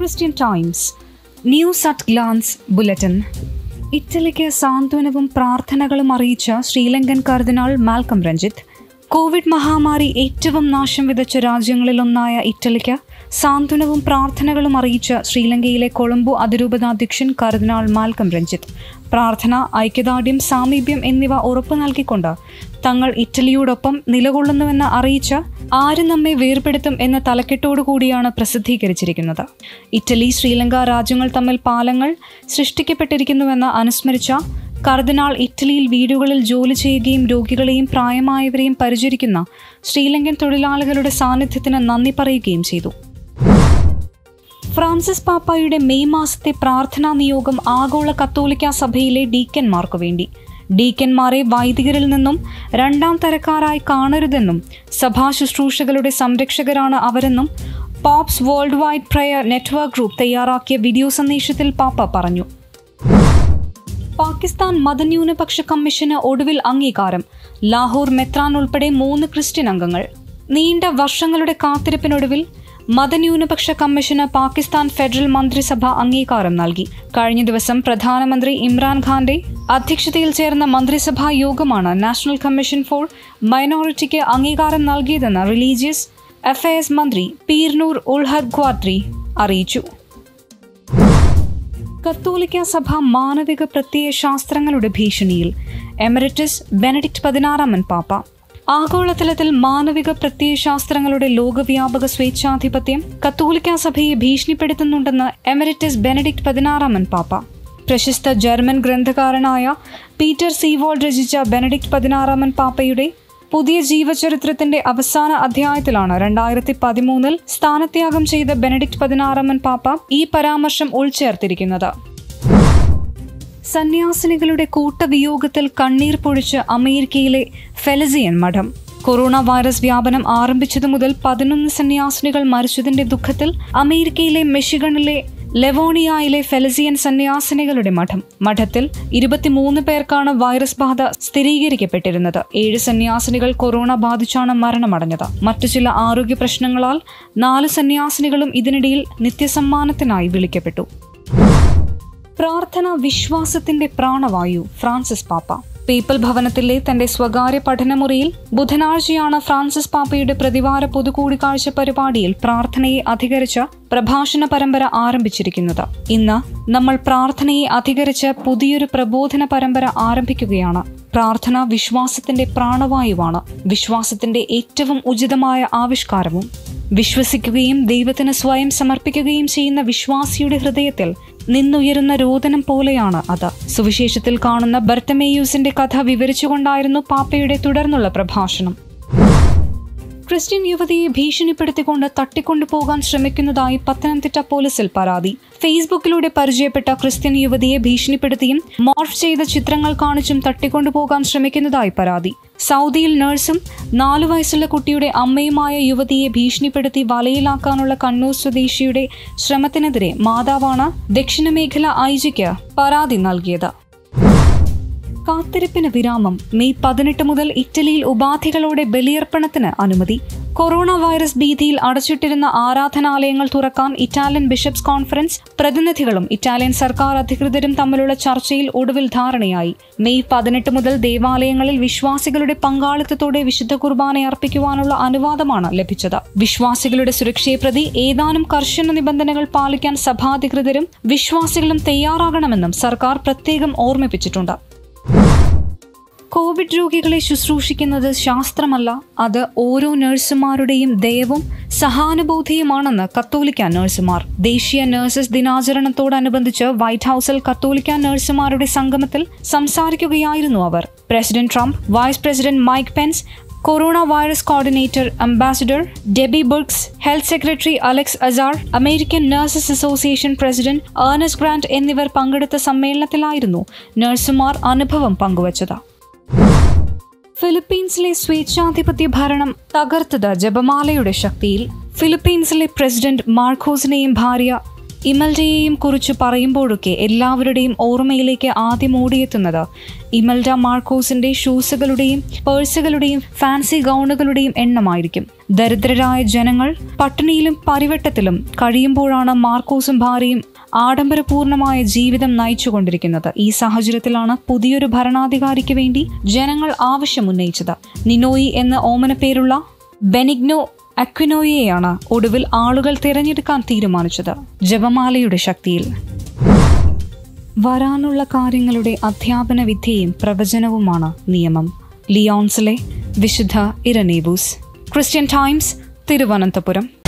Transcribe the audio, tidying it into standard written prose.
Christian Times news at glance bulletin. ഇറ്റലിക്ക് സാന്ത്വനവും പ്രാർത്ഥനകളും അറിയിച്ച ശ്രീലങ്കൻ കർദിനാൾ മാൽക്കം രഞ്ജിത്ത്. കോവിഡ് മഹാമാരി ഏറ്റവും നാശം വിതച്ച രാജ്യങ്ങളിലൊന്നായ ഇറ്റലിക്ക് സാന്ത്വനവും പ്രാർത്ഥനകളും അറിയിച്ച ശ്രീലങ്കയിലെ കൊളംബോ അതിരൂപതാധ്യക്ഷൻ കർദിനാൾ മാൽക്കം രഞ്ജിത്ത് പ്രാർത്ഥന, ഐക്യദാർഢ്യം, സാമീപ്യം എന്നിവ ഉറപ്പു നൽകിക്കൊണ്ട് തങ്ങൾ ഇറ്റലിയോടൊപ്പം നിലകൊള്ളുന്നുവെന്ന് അറിയിച്ച ആര് നമ്മെ വേർപെടുത്തും എന്ന തലക്കെട്ടോടുകൂടിയാണ് പ്രസിദ്ധീകരിച്ചിരിക്കുന്നത്. ഇറ്റലി, ശ്രീലങ്ക രാജ്യങ്ങൾ തമ്മിൽ പാലങ്ങൾ സൃഷ്ടിക്കപ്പെട്ടിരിക്കുന്നുവെന്ന് അനുസ്മരിച്ച കർദിനാൾ ഇറ്റലിയിൽ വീടുകളിൽ ജോലി ചെയ്യുകയും രോഗികളെയും പ്രായമായവരെയും പരിചരിക്കുന്ന ശ്രീലങ്കൻ തൊഴിലാളികളുടെ സാന്നിധ്യത്തിന് നന്ദി പറയുകയും ചെയ്തു. ഫ്രാൻസിസ് പാപ്പായുടെ മെയ് മാസത്തെ പ്രാർത്ഥനാ നിയോഗം ആഗോള കത്തോലിക്ക സഭയിലെ ഡീക്കന്മാർക്കു വേണ്ടി. ഡീക്കന്മാരെ വൈദികരിൽ നിന്നും രണ്ടാം തരക്കാരായി കാണരുതെന്നും സഭാ ശുശ്രൂഷകളുടെ സംരക്ഷകരാണ് അവരെന്നും Pope's world wide prayer network group തയ്യാറാക്കിയ വീഡിയോ സന്ദേശത്തിൽ പാപ്പ പറഞ്ഞു. പാകിസ്ഥാൻ മതന്യൂനപക്ഷ കമ്മീഷന് ഒടുവിൽ അംഗീകാരം. ലാഹോർ മെത്രാൻ ഉൾപ്പെടെ 3 ക്രിസ്ത്യൻ അംഗങ്ങൾ. നീണ്ട വർഷങ്ങളുടെ കാത്തിരിപ്പിനൊടുവിൽ മതന്യൂനപക്ഷ കമ്മീഷന് പാകിസ്ഥാൻ ഫെഡറൽ മന്ത്രിസഭ അംഗീകാരം നൽകി. കഴിഞ്ഞ ദിവസം പ്രധാനമന്ത്രി ഇമ്രാൻഖാന്റെ അധ്യക്ഷതയിൽ ചേർന്ന മന്ത്രിസഭാ യോഗമാണ് നാഷണൽ കമ്മീഷൻ ഫോർ മൈനോറിറ്റിക്ക് അംഗീകാരം നൽകിയതെന്ന് റിലീജിയസ് അഫയേഴ്സ് മന്ത്രി പീർനൂർ ഉൽ ഹഖ് ഖ്വാത്രി അറിയിച്ചു. കത്തോലിക്ക സഭ മാനവിക പ്രത്യയ ശാസ്ത്രങ്ങളുടെ ഭീഷണിയിൽ. എമറിറ്റസ് ബെനഡിക്ട് 16 പാപ്പ. ആഗോളതലത്തിൽ മാനവിക പ്രത്യയശാസ്ത്രങ്ങളുടെ ലോകവ്യാപക സ്വേച്ഛാധിപത്യം കത്തോലിക്ക സഭയെ ഭീഷണിപ്പെടുത്തുന്നുണ്ടെന്ന് എമറിറ്റസ് ബെനഡിക്ട് 16 പാപ്പ. പ്രശസ്ത ജർമ്മൻ ഗ്രന്ഥകാരനായ പീറ്റർ സീവോൾഡ് രചിച്ച ബെനഡിക്ട് 16 പാപ്പയുടെ പുതിയ ജീവചരിത്രത്തിന്റെ അവസാന അധ്യായത്തിലാണ് 2013 സ്ഥാനത്യാഗം ചെയ്ത ബെനഡിക്ട് 16 പാപ്പ ഈ പരാമർശം ഉൾച്ചേർത്തിരിക്കുന്നത്. സന്യാസിനികളുടെ കൂട്ടവിയോഗത്തിൽ കണ്ണീർ പൊഴിച്ച് അമേരിക്കയിലെ ഫെലസിയൻ മഠം. കൊറോണ വൈറസ് വ്യാപനം ആരംഭിച്ചതു മുതൽ 11 സന്യാസിനികൾ മരിച്ചതിന്റെ ദുഃഖത്തിൽ അമേരിക്കയിലെ മിഷിഗണിലെ ലെവോണിയയിലെ ഫെലസിയൻ സന്യാസിനികളുടെ മഠത്തിൽ 23 പേർക്കാണ് വൈറസ് ബാധ സ്ഥിരീകരിക്കപ്പെട്ടിരുന്നത്. 7 സന്യാസിനികൾ കൊറോണ ബാധിച്ചാണ് മരണമടഞ്ഞത്. മറ്റു ചില ആരോഗ്യ പ്രശ്നങ്ങളാൽ 4 സന്യാസിനികളും ഇതിനിടയിൽ നിത്യസമ്മാനത്തിനായി വിളിക്കപ്പെട്ടു. പ്രാർത്ഥന വിശ്വാസത്തിന്റെ പ്രാണവായു. ഫ്രാൻസിസ് പാപ്പ. പേപ്പൽ ഭവനത്തിലെ തന്റെ സ്വകാര്യ പഠനമുറിയിൽ ബുധനാഴ്ചയാണ് ഫ്രാൻസിസ് പാപ്പയുടെ പ്രതിവാര പൊതുകൂടിക്കാഴ്ച പരിപാടിയിൽ പ്രാർത്ഥനയെ അധികരിച്ച പ്രഭാഷണ പരമ്പര ആരംഭിച്ചിരിക്കുന്നത്. ഇന്ന് നമ്മൾ പ്രാർത്ഥനയെ അധികരിച്ച് പുതിയൊരു പ്രബോധന പരമ്പര ആരംഭിക്കുകയാണ്. പ്രാർത്ഥന വിശ്വാസത്തിന്റെ പ്രാണവായുവാണ്, വിശ്വാസത്തിന്റെ ഏറ്റവും ഉചിതമായ ആവിഷ്കാരവും. വിശ്വസിക്കുകയും ദൈവത്തിന് സ്വയം സമർപ്പിക്കുകയും ചെയ്യുന്ന വിശ്വാസിയുടെ ഹൃദയത്തിൽ നിന്നുയരുന്ന രോദനം പോലെയാണ് അത്. സുവിശേഷത്തിൽ കാണുന്ന ബർത്തമേയൂസിന്റെ കഥ വിവരിച്ചുകൊണ്ടായിരുന്നു പാപ്പയുടെ തുടർന്നുള്ള പ്രഭാഷണം. ക്രിസ്ത്യൻ യുവതിയെ ഭീഷണിപ്പെടുത്തിക്കൊണ്ട് തട്ടിക്കൊണ്ടുപോകാൻ ശ്രമിക്കുന്നതായി പത്തനംതിട്ട പോലീസിൽ പരാതി. ഫേസ്ബുക്കിലൂടെ പരിചയപ്പെട്ട ക്രിസ്ത്യൻ യുവതിയെ ഭീഷണിപ്പെടുത്തിയും മോർഫ് ചെയ്ത ചിത്രങ്ങൾ കാണിച്ചും തട്ടിക്കൊണ്ടുപോകാൻ ശ്രമിക്കുന്നതായി പരാതി. സൗദിയിൽ നഴ്സും 4 വയസ്സുള്ള കുട്ടിയുടെ അമ്മയുമായ യുവതിയെ ഭീഷണിപ്പെടുത്തി വലയിലാക്കാനുള്ള കണ്ണൂർ സ്വദേശിയുടെ ശ്രമത്തിനെതിരെ മാതാവാണ് ദക്ഷിണമേഖല ഐജിക്ക് പരാതി നൽകിയത്. കാത്തിരിപ്പിന് വിരാമം. മെയ് 18 മുതൽ ഇറ്റലിയിൽ ഉപാധികളോടെ ബലിയർപ്പണത്തിന് അനുമതി. കൊറോണ വൈറസ് ഭീതിയിൽ അടച്ചിട്ടിരുന്ന ആരാധനാലയങ്ങൾ തുറക്കാൻ ഇറ്റാലിയൻ ബിഷപ്സ് കോൺഫറൻസ് പ്രതിനിധികളും ഇറ്റാലിയൻ സർക്കാർ അധികൃതരും തമ്മിലുള്ള ചർച്ചയിൽ ഒടുവിൽ ധാരണയായി. മെയ് 18 മുതൽ ദേവാലയങ്ങളിൽ വിശ്വാസികളുടെ പങ്കാളിത്തത്തോടെ വിശുദ്ധ കുർബാന അർപ്പിക്കുവാനുള്ള അനുവാദമാണ് ലഭിച്ചത്. വിശ്വാസികളുടെ സുരക്ഷയെ പ്രതി ഏതാനും കർശന നിബന്ധനകൾ പാലിക്കാൻ സഭാധികൃതരും വിശ്വാസികളും തയ്യാറാകണമെന്നും സർക്കാർ പ്രത്യേകം ഓർമ്മിപ്പിച്ചിട്ടുണ്ട്. കോവിഡ് രോഗികളെ ശുശ്രൂഷിക്കുന്നത് ശാസ്ത്രമല്ല, അത് ഓരോ നഴ്സുമാരുടെയും ദയവും സഹാനുഭൂതിയുമാണെന്ന് കത്തോലിക്ക നഴ്സുമാർ. ദേശീയ നഴ്സസ് ദിനാചരണത്തോടനുബന്ധിച്ച് വൈറ്റ് ഹൌസിൽ കത്തോലിക്ക നഴ്സുമാരുടെ സംഗമത്തിൽ സംസാരിക്കുകയായിരുന്നു അവർ. President Trump, vice president Mike Pence, corona virus coordinator ambassador Debbie Birx, health secretary Alex Azar, American nurses association president Ernest Grant എന്നിവർ പങ്കെടുത്ത സമ്മേളനത്തിലായിരുന്നു നഴ്സുമാർ അനുഭവം പങ്കുവച്ചത്. ഫിലിപ്പീൻസിലെ സ്വേച്ഛാധിപത്യ ഭരണം തകർത്തത് ജപമാലയുടെ ശക്തിയിൽ. ഫിലിപ്പീൻസിലെ പ്രസിഡന്റ് മാർക്കോസിനെയും ഭാര്യ ഇമൽഡയെയും കുറിച്ച് പറയുമ്പോഴൊക്കെ എല്ലാവരുടെയും ഓർമ്മയിലേക്ക് ആദ്യം ഓടിയെത്തുന്നത് ഇമൽഡ മാർക്കോസിന്റെ ഷൂസുകളുടെയും പേഴ്സുകളുടെയും ഫാൻസി ഗൗണുകളുടെയും എണ്ണമായിരിക്കും. ദരിദ്രരായ ജനങ്ങൾ പട്ടിണിയിലും പരിവട്ടത്തിലും കഴിയുമ്പോഴാണ് മാർക്കോസും ഭാര്യയും ആഡംബരപൂർണമായ ജീവിതം നയിച്ചുകൊണ്ടിരിക്കുന്നത്. ഈ സാഹചര്യത്തിലാണ് പുതിയൊരു ഭരണാധികാരിക്ക് വേണ്ടി ജനങ്ങൾ ആവശ്യമുന്നയിച്ചത്. നിനോയി എന്ന ഓമനപ്പേരുള്ള ബെനിഗ്നോ അക്വിനോയെയാണ് ഒടുവിൽ ആളുകൾ തിരഞ്ഞെടുക്കാൻ തീരുമാനിച്ചത്. ജപമാലയുടെ ശക്തിയിൽ വരാനുള്ള കാര്യങ്ങളുടെ അധ്യാപന വിദ്യയും പ്രവചനവുമാണ് നിയമം. ലിയോൺസിലെ വിശുദ്ധ ഇരണേവൂസ്. Christian times, Thiruvananthapuram.